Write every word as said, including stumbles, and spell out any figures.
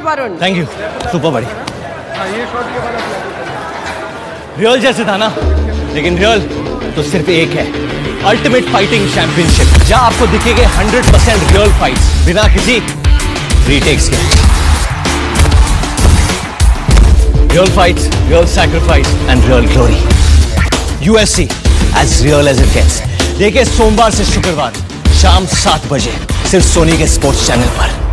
Varun. Thank you, super बड़ी। Real जैसे था ना, लेकिन रियल तो सिर्फ एक है, अल्टीमेट फाइटिंग चैंपियनशिप, जहां आपको दिखेंगे हंड्रेड परसेंट रियल फाइट्स बिना किसी रीटेक्स के। Real fights, real sacrifice and real glory. UFC as real as it gets. देखिए सोमवार से शुक्रवार शाम सात बजे सिर्फ सोनी के स्पोर्ट्स चैनल पर।